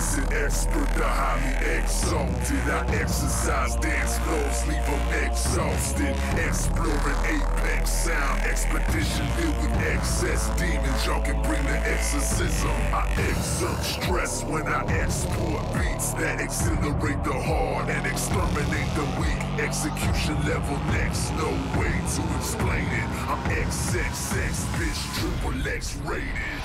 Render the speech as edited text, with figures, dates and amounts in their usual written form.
magnificent expert, the highly exalted. I exercise dance floors, leave them exhausted. Exploring apex sound, expedition filled with excess demons. Y'all can bring the exorcism. I exert stress when I export beats that exhilarate the hard and exterminate the weak. Execution level next, no way to explain it. I'm XXX, bitch, triple X rated.